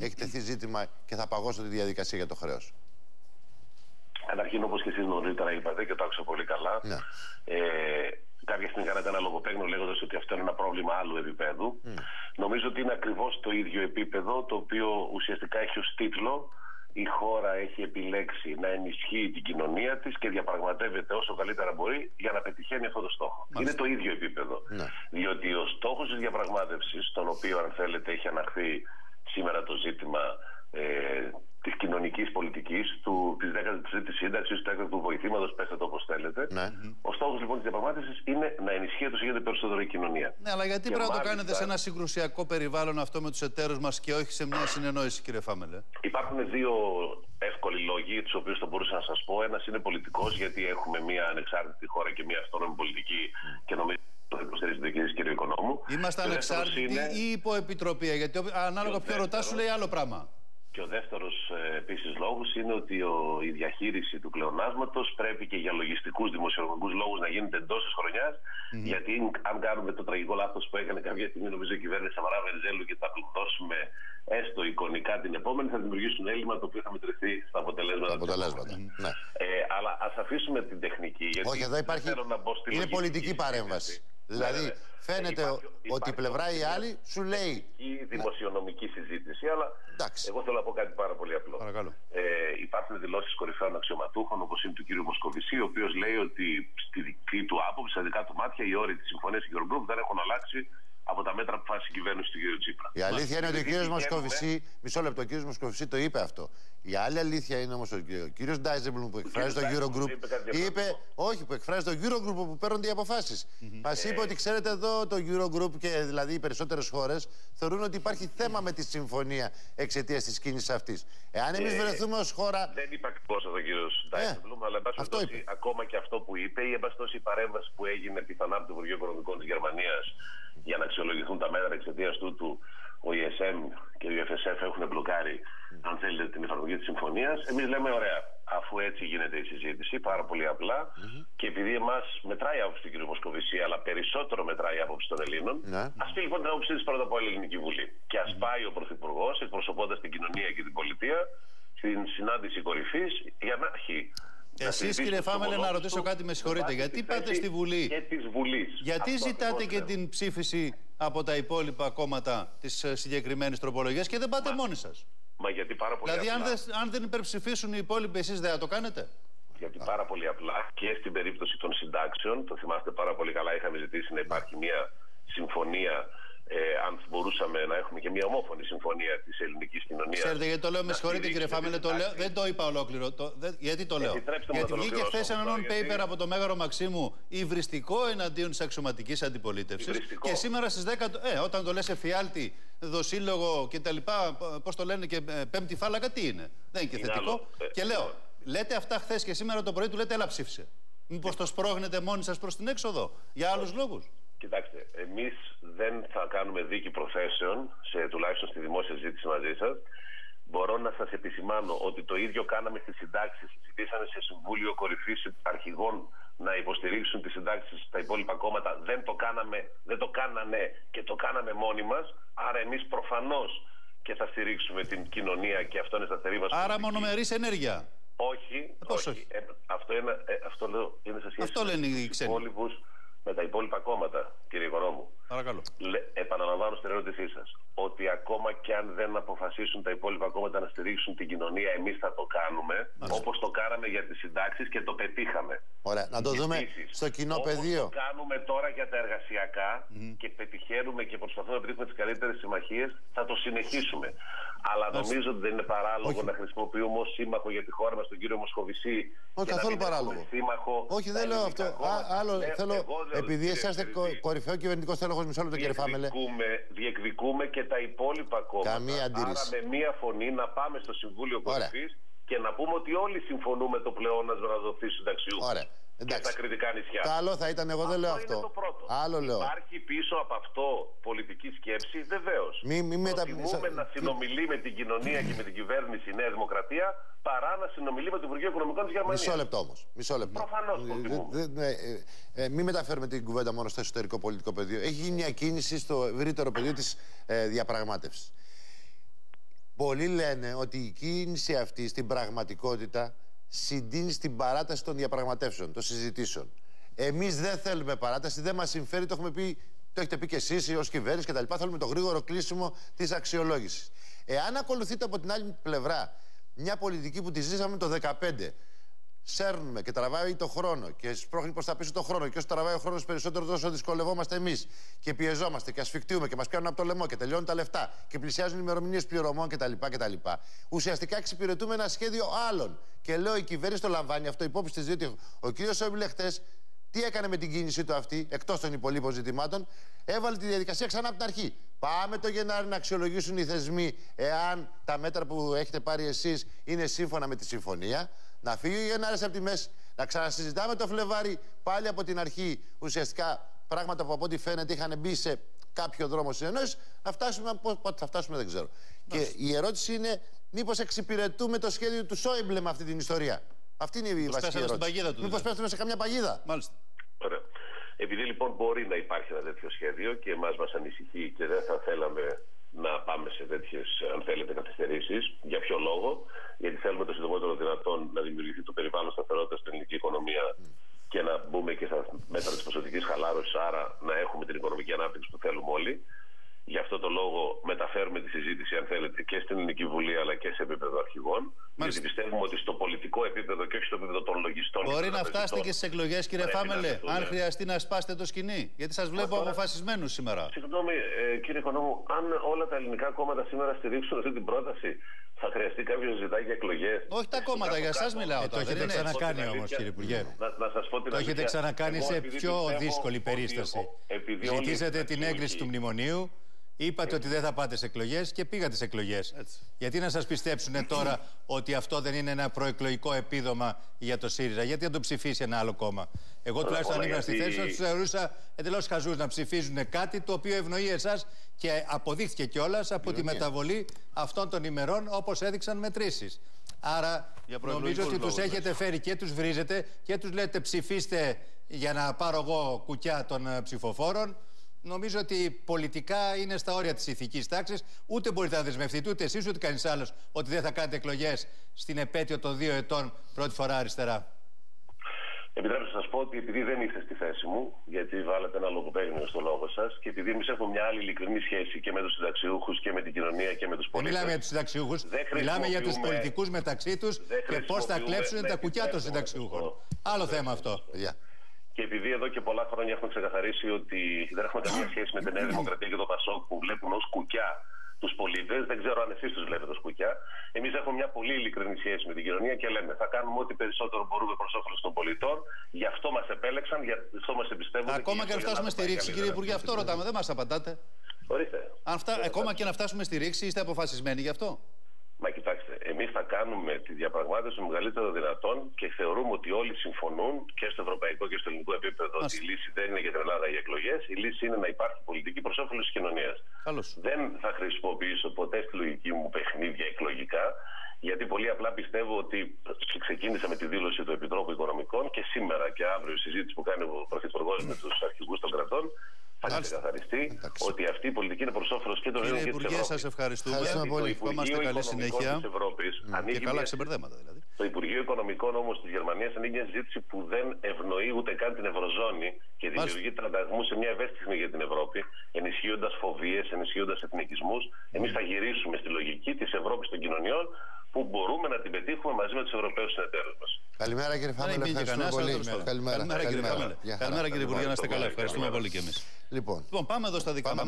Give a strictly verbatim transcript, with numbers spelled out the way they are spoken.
έχει τεθεί ζήτημα και θα παγώσω τη διαδικασία για το χρέος. Καταρχήν, όπως και εσείς νωρίτερα είπατε και το άκουσα πολύ καλά, ναι. ε, κάποια στιγμή κάνατε ένα λογοπαίγνιο λέγοντας ότι αυτό είναι ένα πρόβλημα άλλου επίπεδου. Mm. Νομίζω ότι είναι ακριβώς το ίδιο επίπεδο, το οποίο ουσιαστικά έχει ως τίτλο «Η χώρα έχει επιλέξει να ενισχύει την κοινωνία της και διαπραγματεύεται όσο καλύτερα μπορεί για να πετυχαίνει αυτό το στόχο». Μάλιστα. Είναι το ίδιο επίπεδο. Ναι. Διότι ο στόχος της διαπραγμάτευσης, τον οποίο αν θέλετε έχει αναχθεί σήμερα το ζήτημα ε, της κοινωνικής πολιτικής, του, της δέκατης τρίτης σύνταξης, του έκτακτου βοηθήματος, πέστε το όπως θέλετε. Ναι. Ο στόχος λοιπόν της διαπραγμάτευσης είναι να ενισχύεται όσο γίνεται περισσότερο η κοινωνία. Ναι, αλλά γιατί και πρέπει να μάλιστα... το κάνετε σε ένα συγκρουσιακό περιβάλλον αυτό με τους εταίρους μας και όχι σε μια συνεννόηση, κύριε Φάμελε? Υπάρχουν δύο εύκολοι λόγοι, τους οποίους θα μπορούσα να σας πω. Ένας είναι πολιτικός, γιατί έχουμε μια ανεξάρτητη χώρα και μια αυτόνομη πολιτική και νομίζω το υποστηρίζετε και εσείς, κύριε Οικονόμου. Είμαστε ανεξάρτητοι είναι... ή υποεπιτροπία? Γιατί ανάλογα ποιο ρωτά σου λέει άλλο πράγμα. Και ο δεύτερος ε, επίσης λόγος είναι ότι ο, η διαχείριση του πλεονάσματος πρέπει και για λογιστικούς δημοσιονομικούς λόγους να γίνεται εντός της χρονιάς. Mm-hmm. Γιατί αν κάνουμε το τραγικό λάθος που έκανε κάποια στιγμή, νομίζω, η κυβέρνηση Σαμαρά Βενιζέλου και θα του δώσουμε έστω εικονικά την επόμενη, θα δημιουργήσουν έλλειμμα το οποίο θα μετρηθεί στα αποτελέσματα. αποτελέσματα. Mm-hmm. Ναι. Ε, αλλά ας αφήσουμε την τεχνική. Γιατί όχι, εδώ υπάρχει. Είναι πολιτική παρέμβαση. Δηλαδή, ναι, ναι. φαίνεται υπάρχει, ότι η πλευρά η άλλη σου λέει. Η δημοσιονομική συζήτηση, αλλά εντάξει. Εγώ θέλω να πω κάτι πάρα πολύ απλό. Ε, υπάρχουν δηλώσεις κορυφαίων αξιωματούχων, όπως είναι του κ. Μοσκοβισή, ο οποίος λέει ότι στη δική του άποψη, στα δικά του μάτια, οι όροι της συμφωνίας του Eurogroup δεν έχουν αλλάξει από τα μέτρα που φάσισε η κυβέρνηση του κ. Τσίπρα. Η αλήθεια είναι ότι ο κ. Μοσκοβισή, μισό λεπτό, ο κ. Μοσκοβισή το είπε αυτό. Η άλλη αλήθεια είναι όμως ότι ο κ. Ντάιζεμπλουμ που εκφράζει το Eurogroup είπε, όχι, που εκφράζει το Eurogroup που παίρνουν οι αποφάσεις. Mm-hmm. Μας είπε ότι ξέρετε εδώ το Eurogroup και δηλαδή οι περισσότερες χώρες θεωρούν ότι υπάρχει θέμα με τη συμφωνία εξαιτίας της κίνησης αυτής. Εάν εμείς βρεθούμε ως χώρα. Δεν είπα ακριβώς εδώ ο κ. Ντάιζεμπλουμ, αλλά ακόμα και αυτό που είπε, ή η παρέμβαση που έγινε πιθανά από το Υπουργείο Οικονομικών της Γερμανίας για να αξιολογηθούν τα μέτρα εξαιτίας τούτου, ο ι ες εμ και ο ι εφ ες εφ έχουν μπλοκάρει, αν θέλετε, την εφαρμογή της συμφωνίας. Εμείς λέμε, ωραία, αφού έτσι γίνεται η συζήτηση, πάρα πολύ απλά, mm-hmm. και επειδή εμάς μετράει η άποψη του κ. Μοσκοβισή, αλλά περισσότερο μετράει η άποψη των Ελλήνων, mm-hmm. ας πει λοιπόν την άποψή της πρώτα από η Ελληνική Βουλή. Και ας mm-hmm. πάει ο Πρωθυπουργός, εκπροσωπώντας την κοινωνία και την πολιτεία, στην συνάντηση κορυφής για να έχει. Εσείς, κύριε Φάμελε, να ρωτήσω κάτι, με συγχωρείτε. Γιατί πάτε στη Βουλή, και της Βουλής. Γιατί αυτό ζητάτε και την ψήφιση από τα υπόλοιπα κόμματα της συγκεκριμένης τροπολογίας και δεν πάτε μα, μόνοι σας? Μα γιατί πάρα πολύ δηλαδή, απλά. Δηλαδή, αν, αν δεν υπερψηφίσουν οι υπόλοιποι, εσείς δεν θα το κάνετε? Γιατί πάρα πολύ απλά και στην περίπτωση των συντάξεων, το θυμάστε πάρα πολύ καλά, είχαμε ζητήσει να υπάρχει μια συμφωνία. Ε, αν μπορούσαμε να έχουμε και μια ομόφωνη συμφωνία της ελληνικής κοινωνίας. Ξέρετε γιατί το λέω, με συγχωρείτε κύριε Φάμελε, το λέω, δεν το είπα ολόκληρο. Το, δε, γιατί το λέω? Γιατί βγήκε χθες ένα non-paper γιατί... από το Μέγαρο Μαξίμου υβριστικό εναντίον της αξιωματικής αντιπολίτευσης. Και σήμερα στις δέκα, ε, όταν το λες εφιάλτη, δοσύλλογο κτλ. Πώς το λένε και ε, πέμπτη φάλακα, τι είναι? Δεν είναι και είναι θετικό. Άλλο. Και ε, λέω, ε, λέτε αυτά χθες και σήμερα το πρωί του λέτε έλα ψήφισε. Μήπως το σπρώχνετε μόνοι σας προς την έξοδο για άλλους λόγους? Κοιτάξτε, εμείς δεν θα κάνουμε δίκη προθέσεων, σε, τουλάχιστον στη δημόσια συζήτηση μαζί σας. Μπορώ να σας επισημάνω ότι το ίδιο κάναμε στις συντάξεις. Ζητήσαμε σε Συμβούλιο Κορυφής Αρχηγών να υποστηρίξουν τις συντάξεις στα υπόλοιπα κόμματα. Δεν το κάναμε, δεν το κάνανε και το κάναμε μόνοι μας. Άρα εμείς προφανώς και θα στηρίξουμε την κοινωνία και αυτό είναι σταθερή μας. Άρα μονομερής ενέργεια? Όχι, όχι. όχι. Ε, αυτό, είναι, ε, αυτό λέω, είναι σε σχέση αυτό λένε οι ξένοι. Με τα υπόλοιπα κόμματα, κύριε Οικονόμου. Παρακαλώ. Λε, επαναλαμβάνω στην ερώτησή σας ότι ακόμα και αν δεν αποφασίσουν τα υπόλοιπα κόμματα να στηρίξουν την κοινωνία, εμείς θα το κάνουμε, όπως το κάναμε για τις συντάξεις και το πετύχαμε. Ωραία, να το και δούμε επίσης, στο κοινό πεδίο. Όπως το κάνουμε τώρα για τα εργασιακά mm. και πετυχαίνουμε και προσπαθούμε να πετύχουμε τις καλύτερες συμμαχίες, θα το συνεχίσουμε. Αλλά Άς... νομίζω ότι δεν είναι παράλογο όχι. να χρησιμοποιούμε ως σύμμαχο για τη χώρα μας τον κύριο Μοσκοβισή. Όχι, καθόλου παράλογο. Σύμμαχο, όχι, δεν λέω αυτό. Α, άλλο, ναι, θέλω, εγώ, επειδή εσείς είστε κορυφαίο κυβερνητικό στέλεχος, μισό λεπτό, κύριε Φάμελε. Διεκδικούμε και τα υπόλοιπα κόμματα. Καμία αντίρρηση. Άρα με μία φωνή να πάμε στο Συμβούλιο Κορυφής και να πούμε ότι όλοι συμφωνούμε το πλεόνασμα να δοθεί στους συνταξιούχους. Ωραία. Και στα κριτικά νησιά. Καλό θα ήταν, εγώ δεν λέω αυτό. Είναι το πρώτο. Άλλο λέω. Υπάρχει πίσω από αυτό πολιτική σκέψη, βεβαίως. Μη, μη μετα... Προτιμούμε να συνομιλεί με την κοινωνία και με την κυβέρνηση η Νέα Δημοκρατία παρά να συνομιλεί με το Υπουργείο Οικονομικών της Γερμανίας. Μισό λεπτό όμως. Μισό λεπτό. Προφανώς προτιμούμε. Ε, ε, ε, μην μεταφέρουμε την κουβέντα μόνο στο εσωτερικό πολιτικό πεδίο. Έχει γίνει μια κίνηση στο ευρύτερο πεδίο της ε, διαπραγμάτευσης. πολλοί λένε ότι η κίνηση αυτή στην πραγματικότητα συντείνει στην παράταση των διαπραγματεύσεων, των συζητήσεων. Εμείς δεν θέλουμε παράταση, δεν μας συμφέρει, το έχουμε πει, το έχετε πει και εσείς ως κυβέρνηση κτλ. Θέλουμε το γρήγορο κλείσιμο της αξιολόγησης. Εάν ακολουθείτε από την άλλη πλευρά μια πολιτική που τη ζήσαμε το δύο χιλιάδες δεκαπέντε, σέρνουμε και τραβάει το χρόνο και σπρώχνει προς τα πίσω το χρόνο, και όσο τραβάει ο χρόνος περισσότερο, τόσο δυσκολευόμαστε εμείς και πιεζόμαστε και ασφικτιούμε και μας πιάνουν από το λαιμό και τελειώνουν τα λεφτά και πλησιάζουν οι ημερομηνίες πληρωμών κτλ. κτλ. Ουσιαστικά εξυπηρετούμε ένα σχέδιο άλλων. Και λέω, η κυβέρνηση το λαμβάνει αυτό υπόψη της, διότι ο κ. Σόιμπλε χτες τι έκανε με την κίνησή του αυτή, εκτός των υπολείπων ζητημάτων, έβαλε τη διαδικασία ξανά από την αρχή. Πάμε το Γενάρη να αξιολογήσουν οι θεσμοί εάν τα μέτρα που έχετε πάρει εσείς είναι σύμφωνα με τη συμφωνία. Να φύγει ο Γενάρης από τη μέση, να ξανασυζητάμε το Φλεβάρι πάλι από την αρχή. Ουσιαστικά πράγματα που από ό,τι φαίνεται είχαν μπει σε κάποιο δρόμο συνεννόησης. Να φτάσουμε, πότε θα φτάσουμε δεν ξέρω. Μάλιστα. Και η ερώτηση είναι, μήπως εξυπηρετούμε το σχέδιο του Σόιμπλε με αυτή την ιστορία. Αυτή είναι η βασική ερώτηση. Μήπως πέφτουμε σε καμιά παγίδα. Μάλιστα. Ωραία. Επειδή λοιπόν μπορεί να υπάρχει ένα τέτοιο σχέδιο και εμάς μας ανησυχεί και δεν θα θέλαμε να πάμε σε τέτοιες, αν θέλετε, καθυστερήσεις. Για ποιο λόγο? Γιατί θέλουμε το συντομότερο δυνατόν να δημιουργηθεί το περιβάλλον σταθερότητα στην ελληνική οικονομία και να μπούμε και στα μέτρα της ποσοτικής χαλάρωσης, άρα να έχουμε την οικονομική ανάπτυξη που θέλουμε όλοι. Γι' αυτό το λόγο μεταφέρουμε τη συζήτηση, αν θέλετε, και στην Ελληνική Βουλή αλλά και σε επίπεδο αρχηγών. Γιατί πιστεύουμε ότι στο πολιτικό επίπεδο και όχι στο επίπεδο των λογιστών. Μπορεί να φτάσετε και στις εκλογές, κύριε Φάμελε, αν χρειαστεί να σπάσετε το σκηνή. Γιατί σας βλέπω αποφασισμένους σήμερα. Συγγνώμη, ε, κύριε Οικονόμου, αν όλα τα ελληνικά κόμματα σήμερα στηρίξουν αυτή την πρόταση, θα χρειαστεί κάποιο να ζητάει για εκλογές. Όχι τα κόμματα, για εσάς μιλάω. Το έχετε ξανακάνει όμως, κύριε Υπουργέ. Το έχετε ξανακάνει σε πιο δύσκολη περίσταση. Ζητήσατε την έγκριση του μνημονίου. Είπατε ότι δεν θα πάτε σε εκλογές και πήγατε σε εκλογές. Γιατί να σας πιστέψουν τώρα ότι αυτό δεν είναι ένα προεκλογικό επίδομα για το ΣΥΡΙΖΑ? Γιατί να το ψηφίσει ένα άλλο κόμμα? Εγώ τουλάχιστον αν ήμουν στη θέση να τους θεωρούσα εντελώς χαζούς να ψηφίζουν κάτι το οποίο ευνοεί εσάς και αποδείχθηκε κιόλας από τη μεταβολή αυτών των ημερών, όπως έδειξαν μετρήσεις. Άρα νομίζω ότι τους έχετε φέρει και τους βρίζετε και τους λέτε ψηφίστε για να πάρω εγώ κουκιά των ψηφοφόρων. Νομίζω ότι πολιτικά είναι στα όρια της ηθικής τάξης. Ούτε μπορείτε να δεσμευτείτε, ούτε εσείς ούτε κανείς άλλος, ότι δεν θα κάνετε εκλογές στην επέτειο των δύο ετών πρώτη φορά αριστερά. Επιτρέψτε να σας πω ότι επειδή δεν είστε στη θέση μου, γιατί βάλατε ένα λογοπαίγνιο στο λόγο σας, και επειδή εμείς έχουμε μια άλλη ειλικρινή σχέση και με τους συνταξιούχους και με την κοινωνία και με τους πολίτες. Δεν μιλάμε για τους συνταξιούχους, μιλάμε για τους πολιτικούς μεταξύ τους και πώς θα κλέψουν τα κουκιά των συνταξιούχων. Άλλο θέμα αυτό. Και επειδή εδώ και πολλά χρόνια έχουμε ξεκαθαρίσει ότι δεν έχουμε καμία σχέση με την Νέα Δημοκρατία και το ΠΑΣΟΚ που βλέπουν ως κουκιά τους πολίτες, δεν ξέρω αν εσείς τους βλέπετε ως κουκιά. Εμείς έχουμε μια πολύ ειλικρινή σχέση με την κοινωνία και λέμε θα κάνουμε ό,τι περισσότερο μπορούμε προς όφελος των πολιτών. Γι' αυτό μας επέλεξαν, γι' αυτό μας εμπιστεύουν. Ακόμα και, και αν φτάσουμε στη ρήξη, κύριε Υπουργέ, αυτό ρωτάμε, δεν μας απαντάτε. Ορίστε. Αν φτά... Ακόμα και να φτάσουμε στη ρήξη, είστε αποφασισμένοι γι' αυτό? Μα κοιτάξτε, εμείς θα κάνουμε τη διαπραγμάτευση το μεγαλύτερο δυνατόν και θεωρούμε ότι όλοι συμφωνούν και στο ευρωπαϊκό και στο ελληνικό επίπεδο ότι η λύση δεν είναι για την Ελλάδα οι εκλογές. Η λύση είναι να υπάρχει πολιτική προς όφελος της κοινωνίας. Δεν θα χρησιμοποιήσω ποτέ στη λογική μου παιχνίδια εκλογικά, γιατί πολύ απλά πιστεύω ότι ξεκίνησα με τη δήλωση του Επιτρόπου Οικονομικών και σήμερα και αύριο η συζήτηση που κάνει ο Πρωθυπουργός με τους αρχηγούς των κρατών. Θα ξεκαθαριστεί ότι αυτή η πολιτική είναι προς όφελος και των Ελλήνων και της Ευρώπης. Υπουργέ, σας ευχαριστούμε. Το Υπουργείο Οικονομικών της Ευρώπης και καλά ξεμπερδέματα δηλαδή. Το Υπουργείο Οικονομικών όμως της Γερμανίας ανοίγει μια συζήτηση που δεν ευνοεί ούτε καν την Ευρωζώνη και δημιουργεί τρανταγμούς σε μια ευαίσθητη στιγμή για την Ευρώπη, ενισχύοντας φοβίες, ενισχύοντας εθνικισμούς. Εμείς θα γυρίσουμε στη λογική της Ευρώπης των κοινωνιών που μπορούμε να την πετύχουμε μαζί με τους Ευρωπαίους συνεταίρους μας. Καλημέρα κύριε Φάμελε, ευχαριστούμε πολύ. Καλημέρα κύριε Φάμελε. Καλημέρα κύριε Υπουργέ, να είστε καλά. Ευχαριστούμε πολύ και εμείς. Λοιπόν, πάμε εδώ στα δικά μας.